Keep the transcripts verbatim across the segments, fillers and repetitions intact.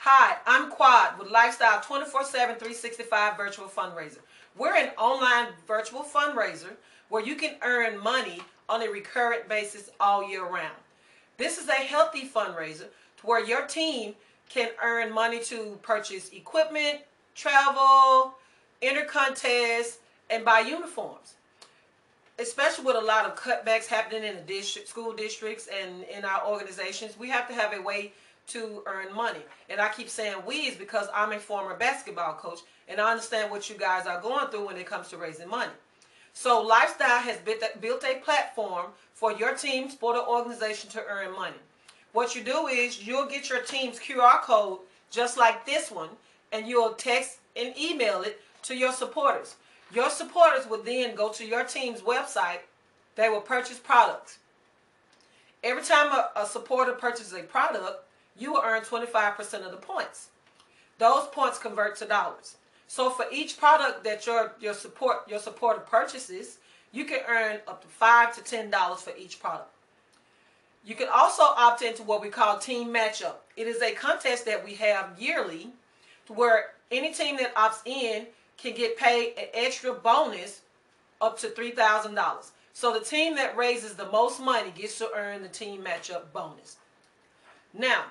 Hi, I'm Quad with Lifestyle twenty-four seven, three sixty-five Virtual Fundraiser. We're an online virtual fundraiser where you can earn money on a recurrent basis all year round. This is a healthy fundraiser to where your team can earn money to purchase equipment, travel, enter contests, and buy uniforms. Especially with a lot of cutbacks happening in the district, school districts and in our organizations, we have to have a way to earn money. And I keep saying we is because I'm a former basketball coach and I understand what you guys are going through when it comes to raising money. So Lifestyle has built a platform for your team, sport, or organization to earn money. What you do is you'll get your team's Q R code just like this one, and you'll text and email it to your supporters. Your supporters will then go to your team's website. They will purchase products. Every time a, a supporter purchases a product, you will earn twenty-five percent of the points. Those points convert to dollars. So for each product that your your support your supporter purchases, you can earn up to five to ten dollars for each product. You can also opt into what we call Team Matchup. It is a contest that we have yearly, where any team that opts in can get paid an extra bonus up to three thousand dollars. So the team that raises the most money gets to earn the Team Matchup bonus. Now,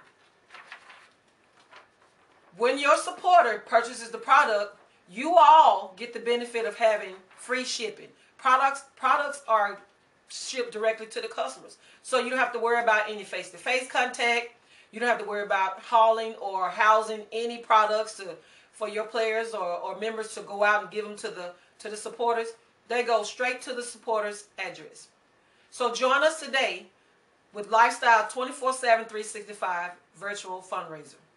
when your supporter purchases the product, you all get the benefit of having free shipping. Products, products are shipped directly to the customers. So you don't have to worry about any face-to-face contact. You don't have to worry about hauling or housing any products to, for your players or, or members to go out and give them to the, to the supporters. They go straight to the supporter's address. So join us today with Lifestyle twenty-four seven, three sixty-five Virtual Fundraiser.